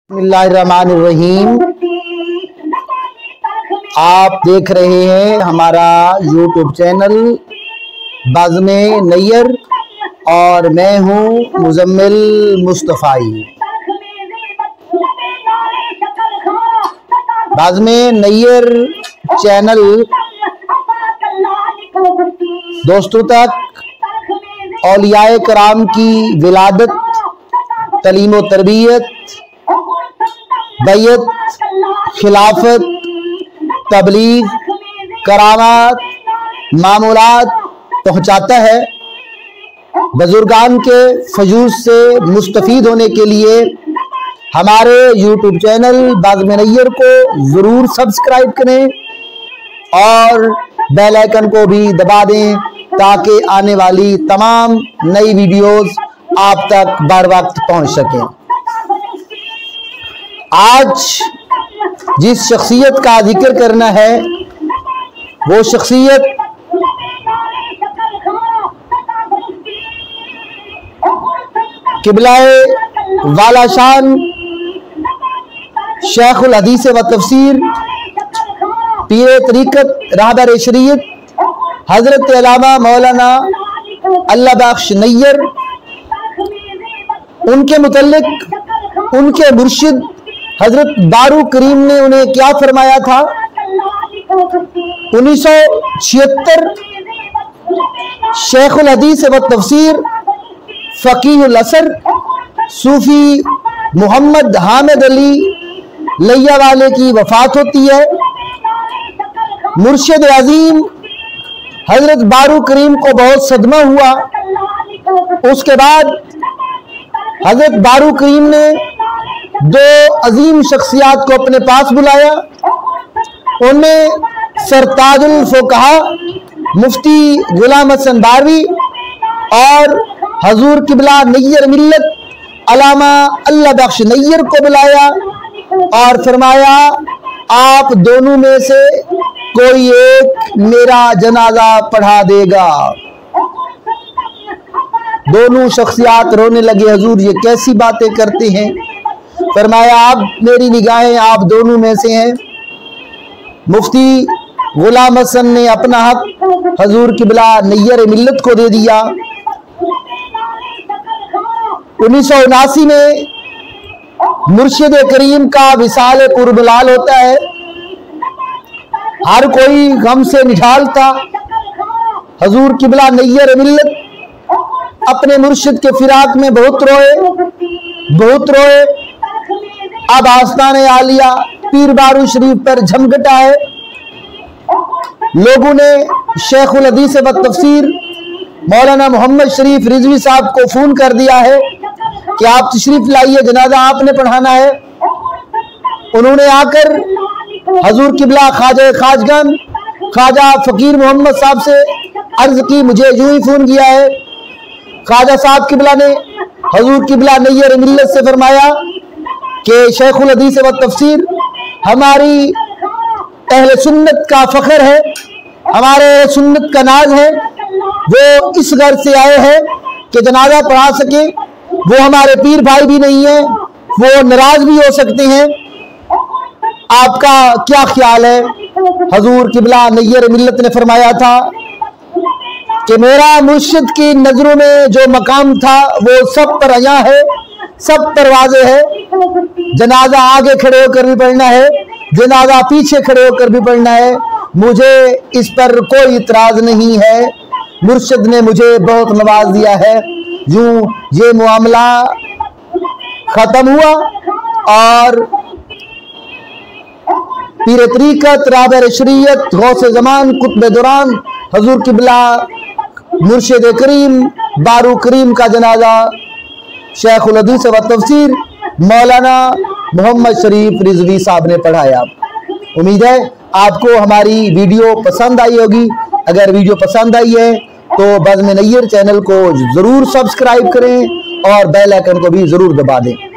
बिस्मिल्लाहिर्रहमानिर्रहीम। आप देख रहे हैं हमारा यूट्यूब चैनल बाज़्मे नैयर और मैं हूं मुजम्मिल मुस्तफ़ाई। बाज़्मे नैयर चैनल दोस्तों तक औलियाए कराम की विलादत, तलीम व तरबियत, बैयत, खिलाफत, तबलीग, करामात, मामूलात पहुँचाता है। बुजुर्गान के फजूल से मुस्तफ़ीद होने के लिए हमारे यूट्यूब चैनल बाज़्मे नैयर को ज़रूर सब्सक्राइब करें और बेल आइकन को भी दबा दें ताकि आने वाली तमाम नई वीडियोस आप तक बर वक्त पहुँच सकें। आज जिस शख्सियत का जिक्र करना है वो शख्सियत किबलाए वाला शान शेखुल हदीस व तफसीर पीर तरीक़त रहबर शरीयत हजरत अल्लामा मौलाना अल्लाह बख्श नैयर, उनके मुतल्लिक उनके मुर्शिद हजरत बारू करीम ने उन्हें क्या फरमाया था। 1976 शेखुल हदीस व तफसीर फ़कीहुल असर सूफी मोहम्मद हामिद अली लैया वाले की वफात होती है। मुर्शिद अजीम हजरत बारू करीम को बहुत सदमा हुआ। उसके बाद हजरत बारू करीम ने दो अजीम शख्सियात को अपने पास बुलाया। उनमें सरताजुल फुक़हा मुफ्ती गुलाम हसन बारवी और हजूर किबला नैयर मिल्लत अल्लामा अल्लाह बख्श नैयर को बुलाया और फरमाया, आप दोनों में से कोई एक मेरा जनाजा पढ़ा देगा। दोनों शख्सियात रोने लगे, हजूर ये कैसी बातें करते हैं। फरमाया, आप मेरी निगाहें आप दोनों में से हैं। मुफ्ती गुलाम हसन ने अपना हक हजूर किबला नैयर मिल्लत को दे दिया। 1979 में मुर्शिद करीम का विसाल कुर्बलाल होता है। हर कोई गम से निढाल था। हजूर किबला नैयर मिल्लत अपने मुर्शिद के फिराक में बहुत रोए। अब आस्ताने आलिया पीर बारू शरीफ पर झमघटा है। लोगों ने शेखुल हदीस व तफसीर मौलाना मोहम्मद शरीफ रिजवी साहब को फोन कर दिया है कि आप तशरीफ लाइए, जनाजा आपने पढ़ाना है। उन्होंने आकर हजूर किबला ख्वाजा खाजगन ख्वाजा फकीर मोहम्मद साहब से अर्ज की, मुझे यूं ही फोन किया है। ख्वाजा साहब किबला ने हजूर किबला नैयर मिल्लत से फरमाया कि शेखुल हदीस व तफसीर हमारी अहले सुन्नत का फख्र है, हमारे सुन्नत का नाज है। वो इस घर से आए हैं कि जनाजा पढ़ा सके। वो हमारे पीर भाई भी नहीं है, वो नाराज भी हो सकते हैं। आपका क्या ख्याल है। हजूर किबला नैयर मिल्लत ने फरमाया था कि मेरा मुर्शिद की नजरों में जो मकाम था वो सब पर अया है, सब पर वाज़े है। जनाजा आगे खड़े होकर भी पढ़ना है, जनाजा पीछे खड़े होकर भी पढ़ना है। मुझे इस पर कोई इतराज नहीं है। मुर्शिद ने मुझे बहुत नवाज दिया है। यूं ये मामला खत्म हुआ और पीर तरीक़त रहबर शरीयत गौसे ज़मान कुतुब दुरान हजूर किबला मुर्शिद करीम बारू करीम का जनाजा शेखुल हदीस व तफसीर मौलाना मोहम्मद शरीफ रिजवी साहब ने पढ़ाया। उम्मीद है आपको हमारी वीडियो पसंद आई होगी। अगर वीडियो पसंद आई है तो बाज़्मे नैयर चैनल को ज़रूर सब्सक्राइब करें और बेल आइकन को भी ज़रूर दबा दें।